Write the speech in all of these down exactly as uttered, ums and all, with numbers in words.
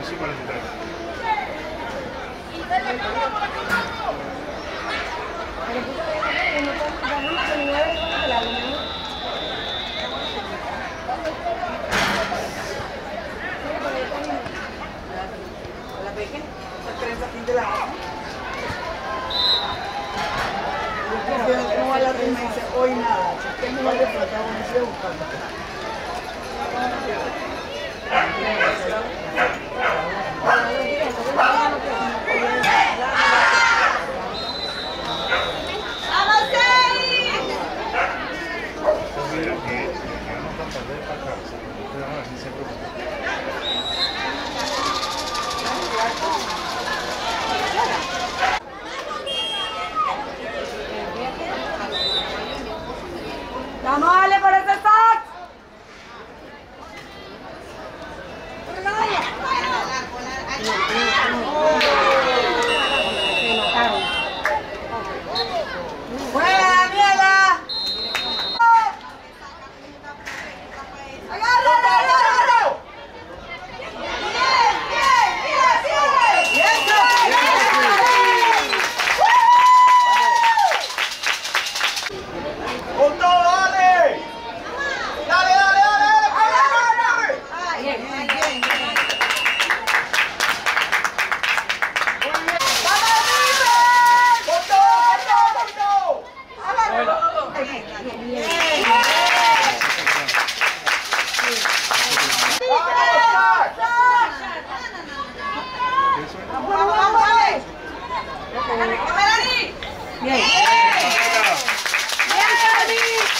once y cuarenta y tres. No va a la rima y dice, hoy nada, si usted no va a defraudar, vamos a ir buscando. ¡Vamos a darle por ese sax! ¡Buena, Daniela! ¡Agárralo, agárralo! ¡Bien, bien, bien, bien! ¡Con todo, dale! ¡Dale, dale, dale! ¡Dale! Bien, bien, bien. ¡Con todo, con todo, con todo! ¡Vamos, vamos, dale! ¡Bien! ¡Bien, Cami!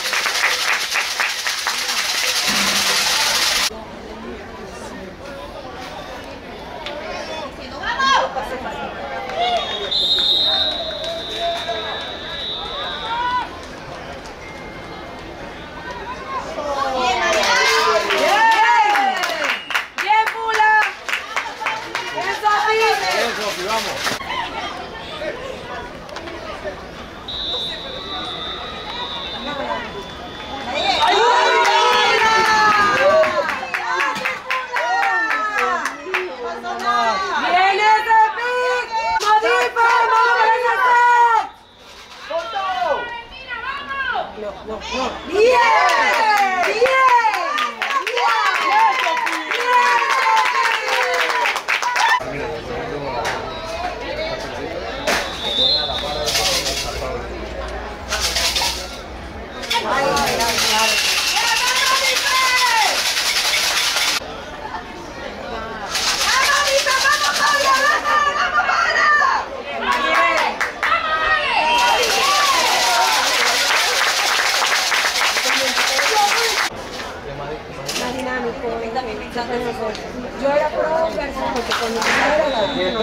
Yo era pro versión porque cuando yo era la un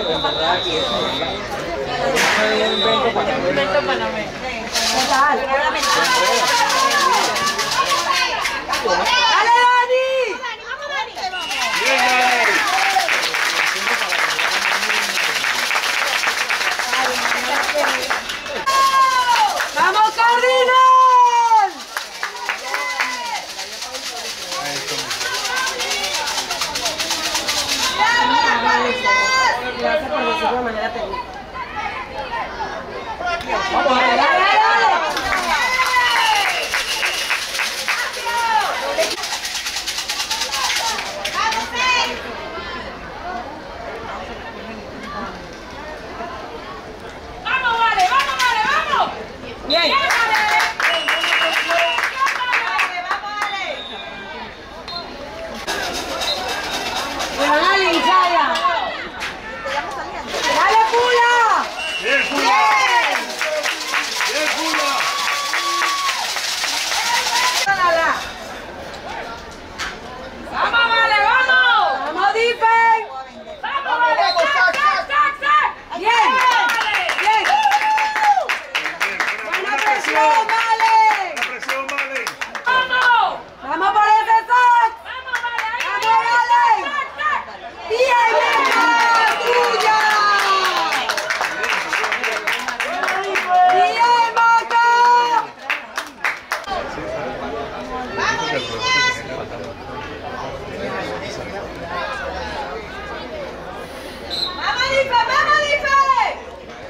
invento panameño. Total. ¡Dale, Dani! ¡Vamos, Cardinal! Gracias por decirlo de manera técnica. Vamos, dale, dale, dale. Vamos, vale, vamos, vale, vamos. Bien. ¡Dale, Pula! ¡Bien! ¡Bien!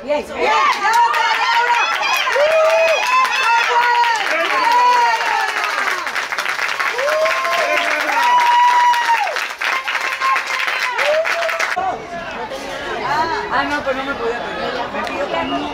Bien, bien. ¡Laura, Laura! Ah, no, pues no me podía pegar. Me pidió calma.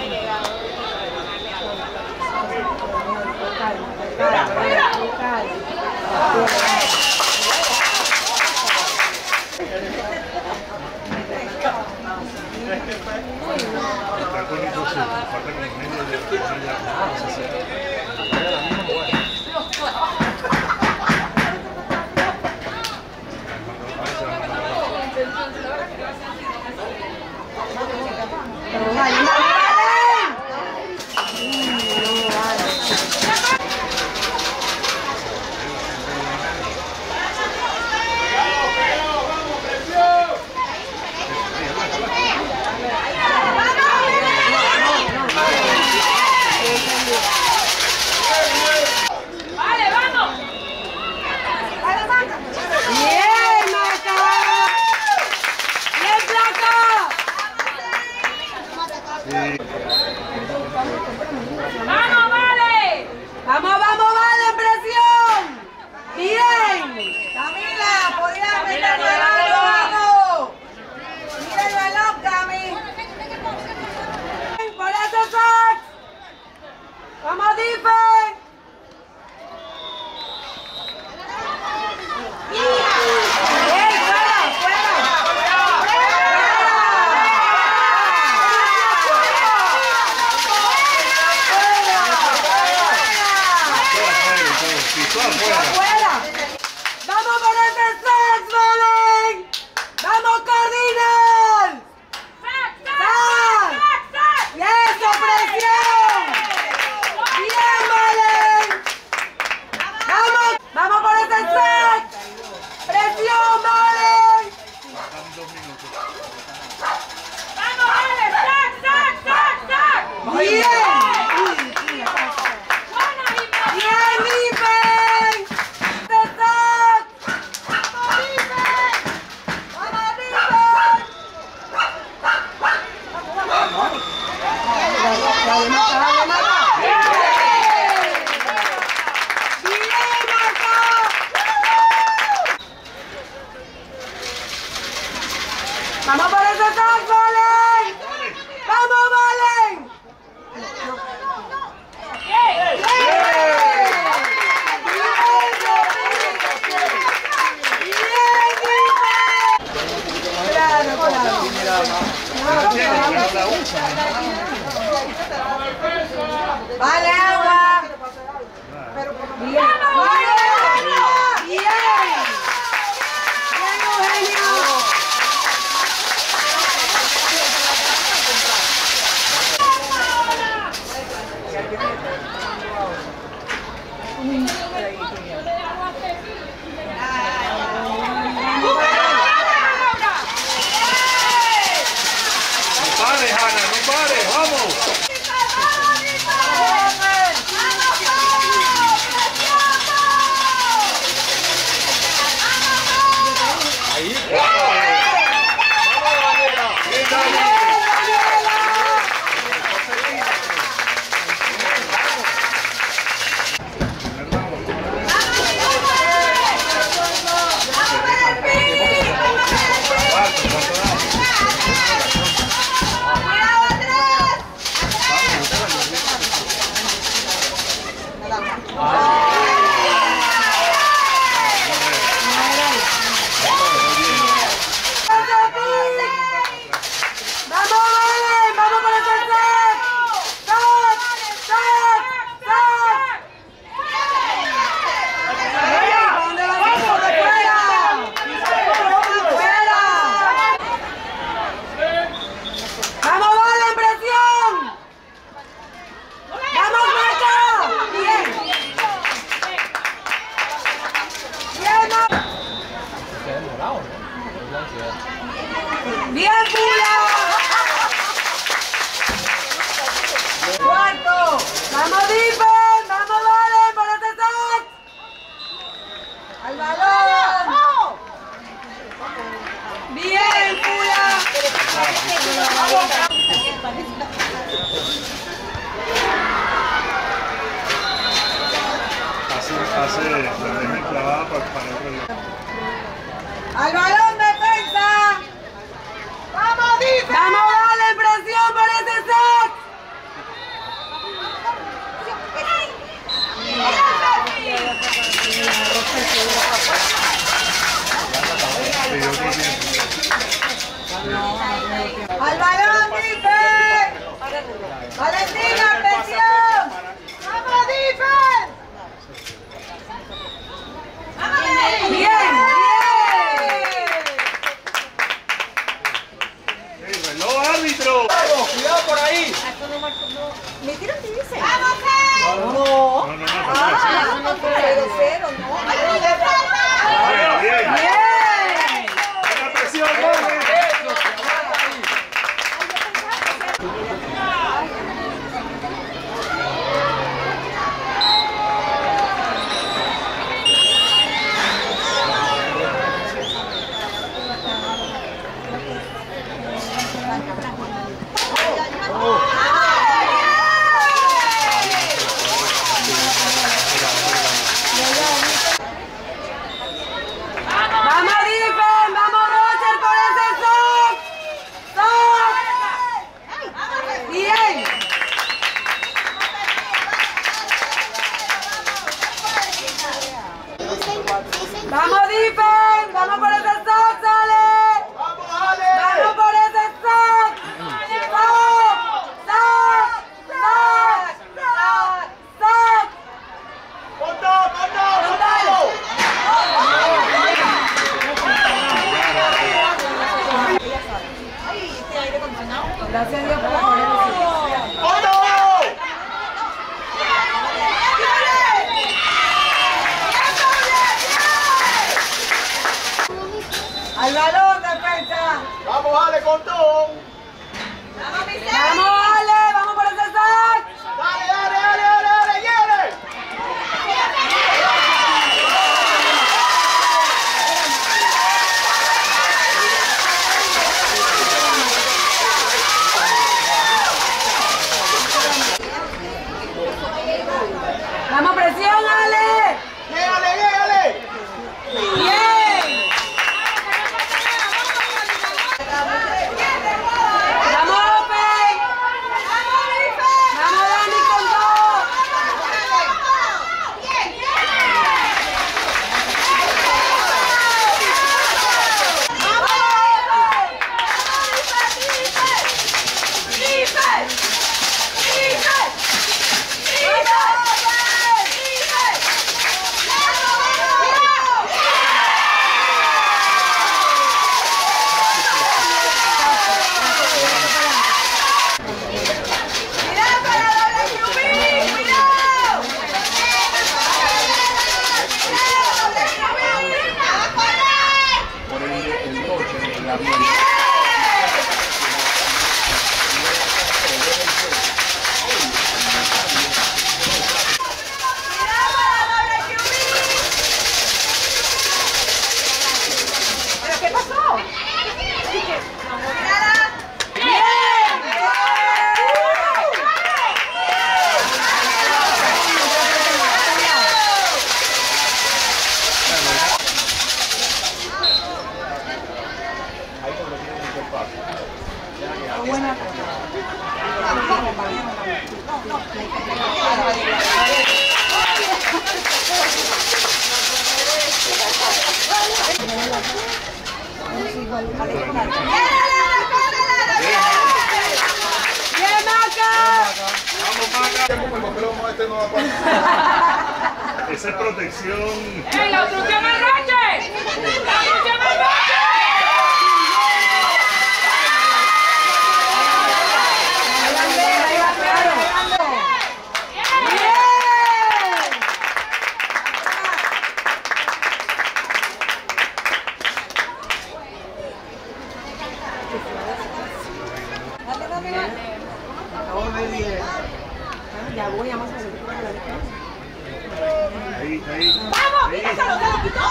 ¡Vamos, vale! ¡Vamos, vamos, vale! ¡Presión! ¡Bien! Camila, podías meterlo el balón, vamos. Mira el balón, Cami. Por eso, Sax. ¡Vamos, Difen! ¡Afuera! ¡Vamos por ese Sax, Valen! ¡Vamos, Cardinal! ¡Sax, Sax, Sax! ¡Y eso, presión! ¡Bien, Valen! ¡Vamos! ¡Vamos por ese Sax! ¡Presión, Valen! ¡Vamos, Valen! ¡Sax, Sax, Sax, Sax! ¡Bien! ¡Vamos por ese Sax, Valen! ¡Vamos, Valen! ¡Bien! ¡Claro, ¡vale, agua! ¡Bien! ¡Bien! ¡Bien, Eugenio! No pares, Ana, no pares, vamos. Ahí. Vamos, Daniela. Bien, Daniela. ¡Bien, Pula! ¡Cuarto! ¡Vamos, Difen! ¡Vamos, Valen! ¡Por ese Sax! ¡Al balón! ¡Bien, Pula! se la dejan clavada para, para otro lado. ¡Al balón, defensa! ¡Vamos, Dife! ¡Vamos, dale presión por ese set! ¡Al balón, Dife! ¡Valentina, presión! ¡Vamos, Dife! ¡Bien, bien! ¡El reloj, árbitro! ¡Vamos, cuidado por ahí! ¿Me tiro que dice? ¡Vamos, No, no, no, no, Ah, no, cero, cero, no. bien, bien. ¡Bien! ¡La presión, vale! ¡Vamos, Difen! ¡Vamos, Roger, por ese soft! ¡Soft! ¡Bien! ¡Vamos, Difen! ¡Vamos por ese soft, sale! ¡Vamos, Ale! ¡Vamos por ese soft! ¡Soft! ¡Soft! ¡Soft! ¡Soft! ¡Soft! ¡Corto, corto, corto! Gracias a Dios por la corona. ¡Corto! ¡Al balón, defensa! ¡Vamos, Ale, corto! ¡Vamos, Ale! ¡Vamos por ese sac! ¡Dale, dale, dale, dale, dale! ¡Lleve! ¡Vamos, presión, Ale! ¡Llegale, llegale! ¡Bien! ¡Vamos, Open! ¡Vamos, Dani, con dos! Por el, el coche, el avión. ¿Pero qué pasó? ¡Bien! Buena. ¡Bien, Maca! ¡Vamos, Maca! Porque lomo este no va a pasar. Esa es protección. ¡Ey, la obstrucción al roche! ¡La obstrucción al roche! Ya voy a más a hacer. Ahí, ahí. ¡Vamos! Ahí. ¡Mira, se lo quitó!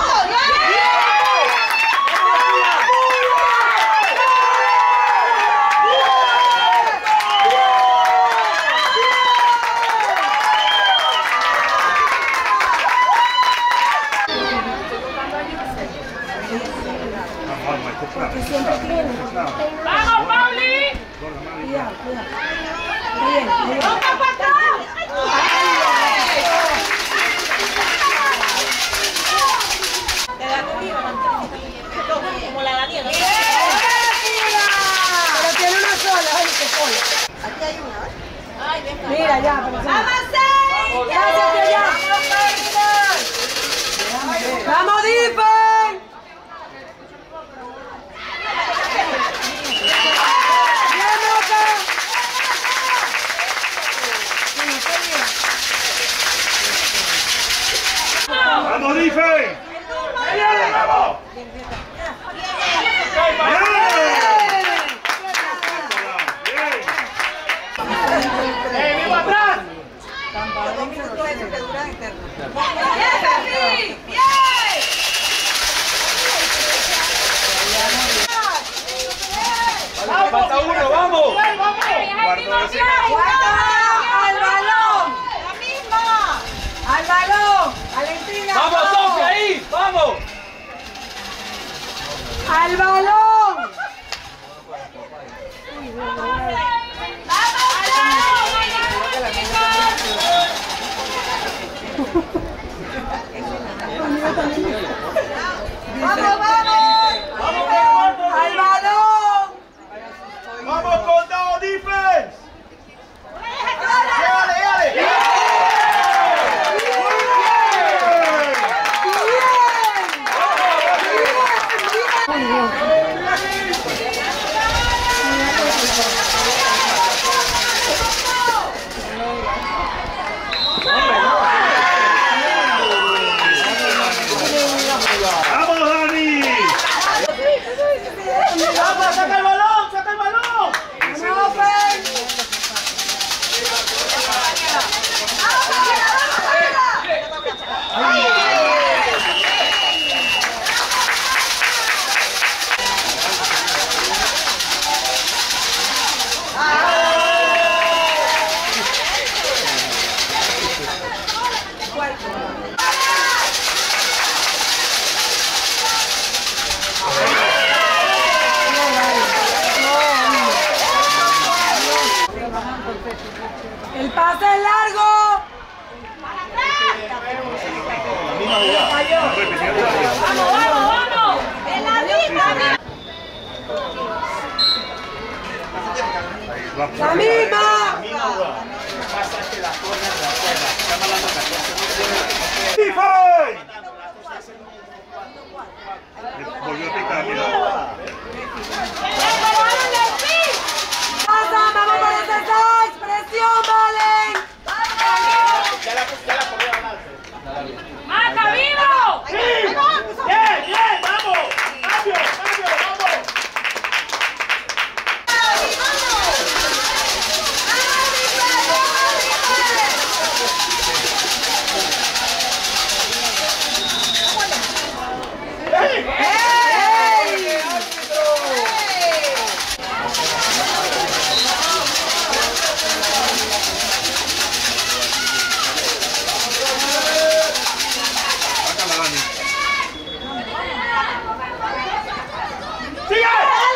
Vamos, este es clave. Porque siempre tiene. ¡Vamos, Pauli! Cuidado, cuidado. Está bien, está bien. ¡Nunca faltó! Como la Daniela. Pero tiene una sola, oye, que sola. Aquí hay una, ¿eh? Ay, ven. Mira, ya, pero sí. Gracias, ya. ¡Vamos, Dipen! ¡Bien, Luca! ¡Vamos, Dife! ¡Vamos! ¡Eh, vivo atrás! ¡Falta uno, vamos! ¡Al balón! ¡La misma! ¡Al balón! ¡Valentina! ¡Vamos, Sofía, ahí! ¡Vamos! ¡Al balón! ¡Vamos, vamos! ¡Vamos, vamos! ¡Al balón! ¡Vamos con Dow Defense! ¡Dale, dale! ¡Vamos, Dani! ¡Vamos, saca el balón! ¡Saca el balón! ¡No, Fen! ¡El pase es largo! ¡Vamos, vamos, vamos! ¡En la misma! ¡La misma! ¡Dife! Volvió a picar, mira. ¡Pasa! ¡Vamos por ese seis! ¡Presión, Valen! ¡Mata, vivo! ¡Bien, bien! ¡Vamos! ¡Cambio, cambio, vamos! Sácala, Dani. ¡Sigue!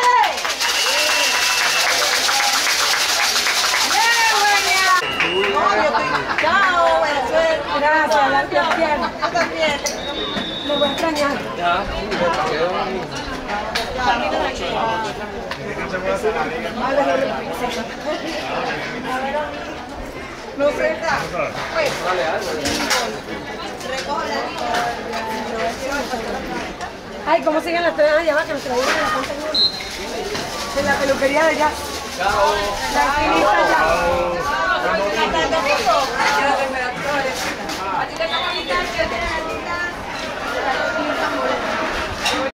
¡Chao! ¡Buena suerte! Gracias, la tía Pierna. Yo también. Lo voy a extrañar. No sé. Ay, ¿cómo siguen las tres? Ah, ya va, que nos trajeron en la Santa Cruz. En la peluquería de allá. Chao. La estilista ya. Hasta el domingo. A ti te